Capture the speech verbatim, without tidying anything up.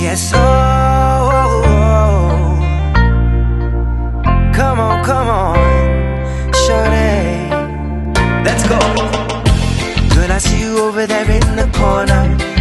yes, oh, oh, oh. Come on, come on, shorty, let's go. Girl, I see you over there in the corner.